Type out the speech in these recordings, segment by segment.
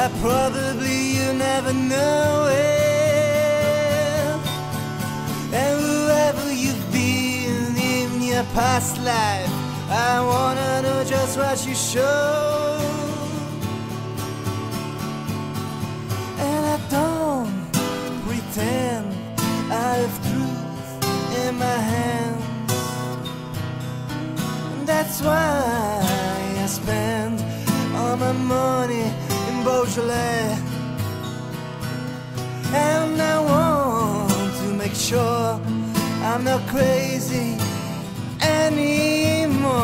but probably you never know it. And whoever you've been in your past life, I wanna know just what you show. And I don't pretend I have truth in my hands. And that's why I spend all my money in Beaujolais. And I want to make sure I'm not crazy anymore.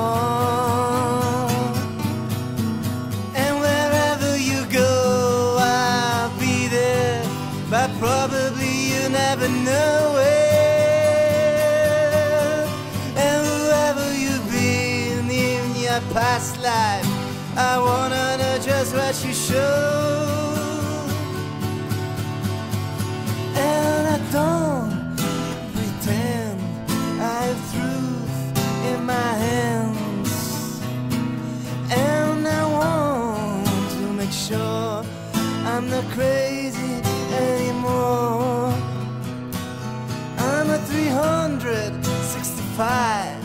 And wherever you go, I'll be there, but probably you never know it. And whoever you've been in your past life, I wanna know just what you show. And I don't pretend I have truth in my hands. And I want to make sure I'm not crazy anymore. I'm a 365